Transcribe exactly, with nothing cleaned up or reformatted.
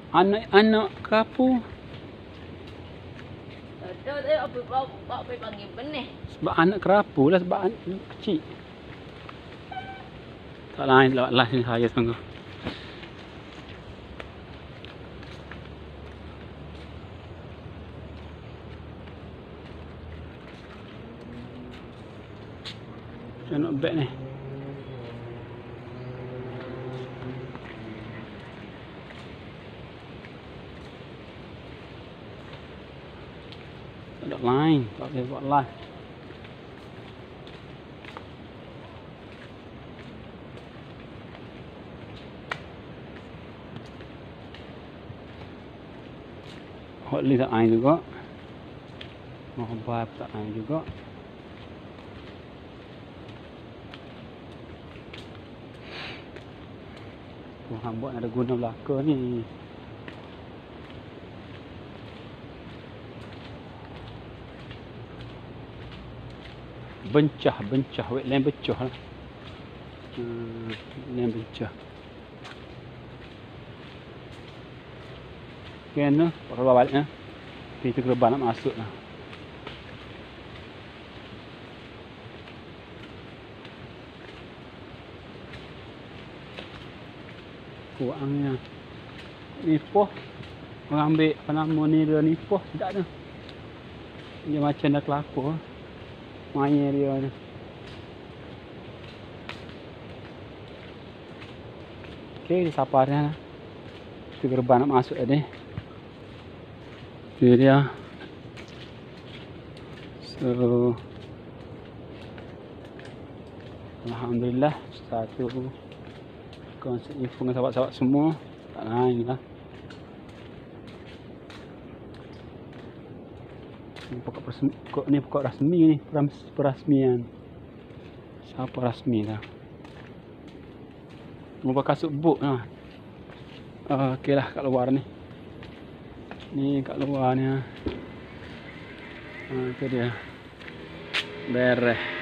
Anak-anak kerapu. Tak tahu apa bawa bawa pergi panggil benih. Sebab anak kerapu lah, sebab anak kecil. Tak lain lewat lah ni saya tunggu. Macam nak beg ni. Tak ada lain, tak boleh buat live. Hotly tak air juga. Mobile tak air juga. Tuhan buat ada guna belaka ni. Bencah, bencah, wetland becah lah. Hmm, wetland becah. Okay, ni, keluar balik lah. Kita gerbang nak masuk lah. Kurang ni lah. Nipoh. Orang ambil apa nama ni dia nipoh. Sedap tu. Dia macam dah kelapa. Main dia ni. Okay, siapa dia lah. Kita gerbang nak masuk tadi. Itu dia. So, alhamdulillah satu konsep info dengan sahabat-sahabat semua. Tak lain lah. Ni pokok, pokok ni pokok rasmi ni, perasmian. Siapa rasmi dah. Mau kasut buk lah. Uh, Okey lah kat luar ni. Ni kat luar ni. Ha, uh, tu dia. Beres.